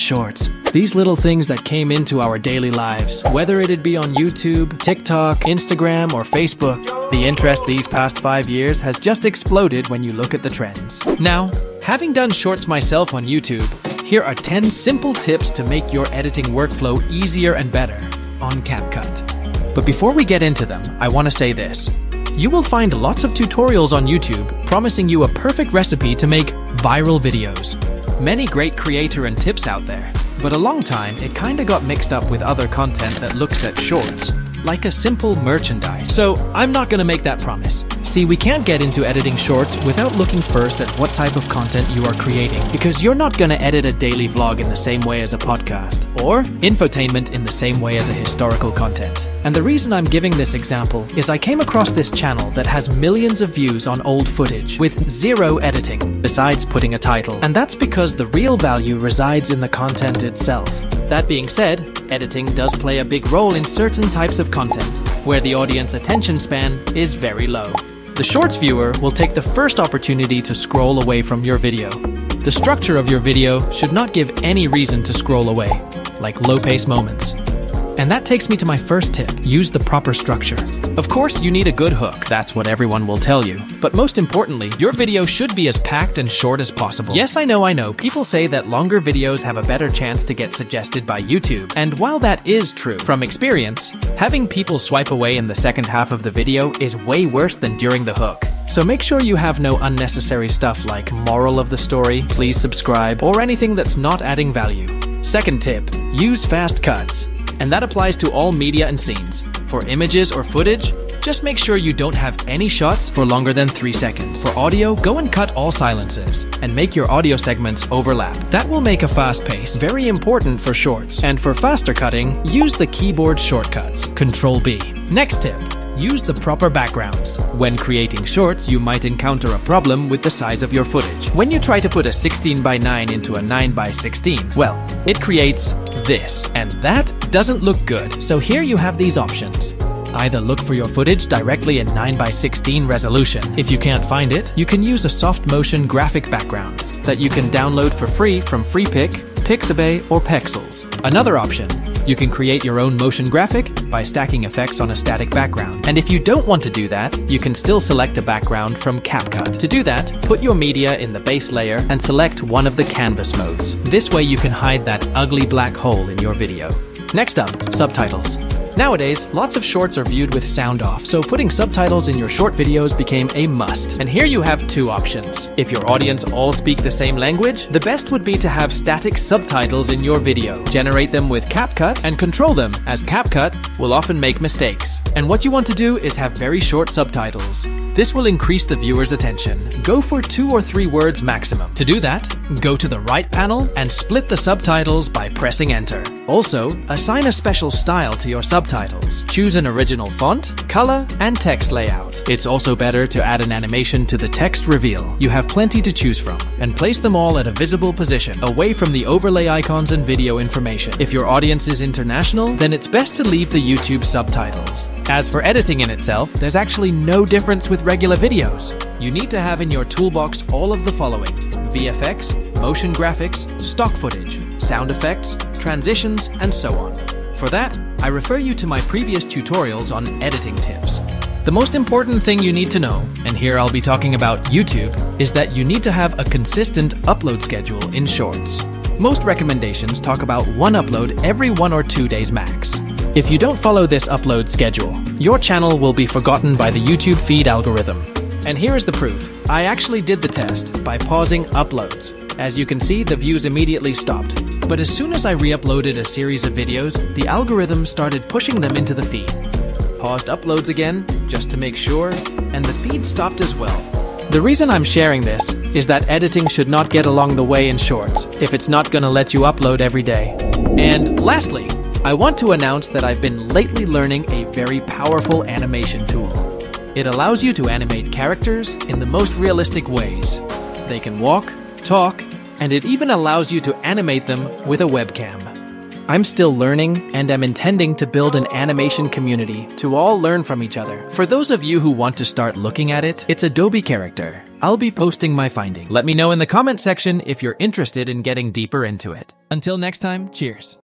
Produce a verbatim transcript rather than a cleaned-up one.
shorts. These little things that came into our daily lives, whether it'd be on YouTube, TikTok, Instagram, or Facebook. The interest these past five years has just exploded when you look at the trends. Now, having done shorts myself on YouTube, here are ten simple tips to make your editing workflow easier and better on CapCut. But before we get into them, I want to say this. You will find lots of tutorials on YouTube promising you a perfect recipe to make viral videos. Many great creator and tips out there, but a long time it kinda got mixed up with other content that looks at shorts, like a simple merchandise. So I'm not gonna make that promise. See, we can't get into editing shorts without looking first at what type of content you are creating, because you're not gonna edit a daily vlog in the same way as a podcast, or infotainment in the same way as a historical content. And the reason I'm giving this example is I came across this channel that has millions of views on old footage with zero editing, besides putting a title. And that's because the real value resides in the content itself. That being said, editing does play a big role in certain types of content, where the audience attention span is very low. The Shorts viewer will take the first opportunity to scroll away from your video. The structure of your video should not give any reason to scroll away, like low-pace moments. And that takes me to my first tip: use the proper structure. Of course, you need a good hook, that's what everyone will tell you. But most importantly, your video should be as packed and short as possible. Yes, I know, I know, people say that longer videos have a better chance to get suggested by YouTube. And while that is true, from experience, having people swipe away in the second half of the video is way worse than during the hook. So make sure you have no unnecessary stuff like moral of the story, please subscribe, or anything that's not adding value. Second tip, use fast cuts. And that applies to all media and scenes. For images or footage, just make sure you don't have any shots for longer than three seconds. For audio, go and cut all silences and make your audio segments overlap. That will make a fast pace, very important for shorts. And for faster cutting, use the keyboard shortcuts, control B. Next tip, use the proper backgrounds. When creating shorts, you might encounter a problem with the size of your footage. When you try to put a sixteen by nine into a nine by sixteen, well, it creates this, and that doesn't look good. So here you have these options. Either look for your footage directly in nine by sixteen resolution. If you can't find it, you can use a soft motion graphic background that you can download for free from Freepik, Pixabay, or Pexels. Another option, you can create your own motion graphic by stacking effects on a static background. And if you don't want to do that, you can still select a background from CapCut. To do that, put your media in the base layer and select one of the canvas modes. This way you can hide that ugly black hole in your video. Next up, subtitles. Nowadays, lots of shorts are viewed with sound off, so putting subtitles in your short videos became a must. And here you have two options. If your audience all speak the same language, the best would be to have static subtitles in your video. Generate them with CapCut and control them, as CapCut will often make mistakes. And what you want to do is have very short subtitles. This will increase the viewer's attention. Go for two or three words maximum. To do that, go to the right panel and split the subtitles by pressing enter. Also, assign a special style to your subtitles. Choose an original font, color, and text layout. It's also better to add an animation to the text reveal. You have plenty to choose from, and place them all at a visible position, away from the overlay icons and video information. If your audience is international, then it's best to leave the YouTube subtitles. As for editing in itself, there's actually no difference with regular videos. You need to have in your toolbox all of the following: V F X, motion graphics, stock footage, sound effects, transitions, and so on. For that, I refer you to my previous tutorials on editing tips. The most important thing you need to know, and here I'll be talking about YouTube, is that you need to have a consistent upload schedule in Shorts. Most recommendations talk about one upload every one or two days max. If you don't follow this upload schedule, your channel will be forgotten by the YouTube feed algorithm. And here is the proof. I actually did the test by pausing uploads. As you can see, the views immediately stopped. But as soon as I re-uploaded a series of videos, the algorithm started pushing them into the feed. Paused uploads again, just to make sure, and the feed stopped as well. The reason I'm sharing this is that editing should not get along the way in Shorts if it's not gonna let you upload every day. And lastly, I want to announce that I've been lately learning a very powerful animation tool. It allows you to animate characters in the most realistic ways. They can walk, talk, and it even allows you to animate them with a webcam. I'm still learning and am intending to build an animation community to all learn from each other. For those of you who want to start looking at it, it's Adobe Character. I'll be posting my findings. Let me know in the comment section if you're interested in getting deeper into it. Until next time, cheers.